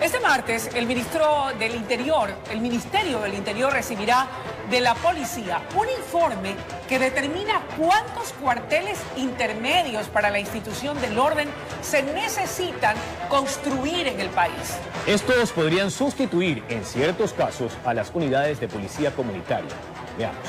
Este martes, el Ministerio del Interior recibirá de la policía un informe que determina cuántos cuarteles intermedios para la institución del orden se necesitan construir en el país. Estos podrían sustituir, en ciertos casos, a las unidades de policía comunitaria. Veamos.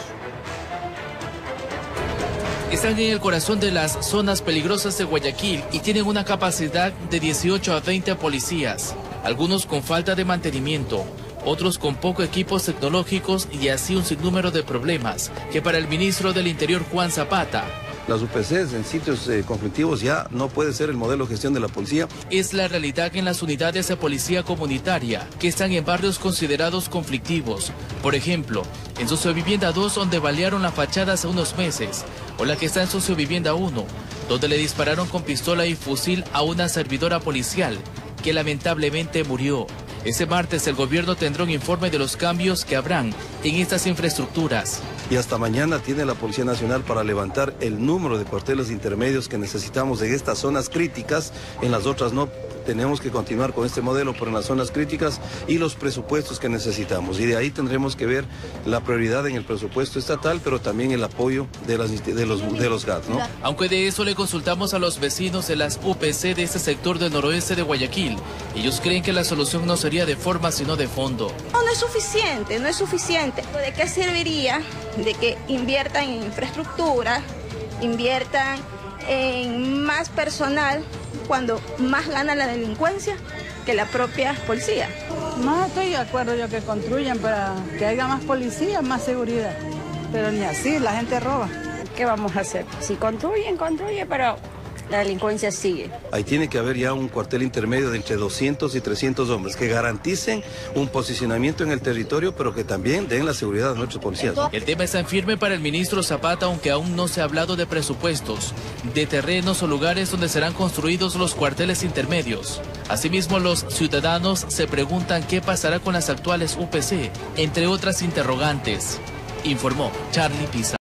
Están en el corazón de las zonas peligrosas de Guayaquil y tienen una capacidad de 18 a 20 policías, algunos con falta de mantenimiento, otros con pocos equipos tecnológicos y así un sinnúmero de problemas que para el ministro del Interior, Juan Zapata, las UPCs en sitios conflictivos ya no puede ser el modelo de gestión de la policía. Es la realidad en las unidades de policía comunitaria que están en barrios considerados conflictivos. Por ejemplo, en Sociovivienda 2, donde balearon la fachada hace unos meses, o la que está en Sociovivienda 1, donde le dispararon con pistola y fusil a una servidora policial que lamentablemente murió. Ese martes el gobierno tendrá un informe de los cambios que habrán en estas infraestructuras. Y hasta mañana tiene la Policía Nacional para levantar el número de cuarteles intermedios que necesitamos en estas zonas críticas. En las otras no. Tenemos que continuar con este modelo, pero en las zonas críticas y los presupuestos que necesitamos. Y de ahí tendremos que ver la prioridad en el presupuesto estatal, pero también el apoyo de los GAT, ¿no? Aunque de eso le consultamos a los vecinos de las UPC de este sector del noroeste de Guayaquil. Ellos creen que la solución no sería de forma, sino de fondo. No es suficiente, no es suficiente. ¿De qué serviría de que inviertan en infraestructura, inviertan en más personal, cuando más gana la delincuencia que la propia policía? No estoy de acuerdo yo que construyan para que haya más policía, más seguridad. Pero ni así, la gente roba. ¿Qué vamos a hacer? Si construyen, pero la delincuencia sigue. Ahí tiene que haber ya un cuartel intermedio de entre 200 y 300 hombres que garanticen un posicionamiento en el territorio, pero que también den la seguridad a nuestros policías. El tema está en firme para el ministro Zapata, aunque aún no se ha hablado de presupuestos, de terrenos o lugares donde serán construidos los cuarteles intermedios. Asimismo, los ciudadanos se preguntan qué pasará con las actuales UPC, entre otras interrogantes. Informó Charlie Pisa.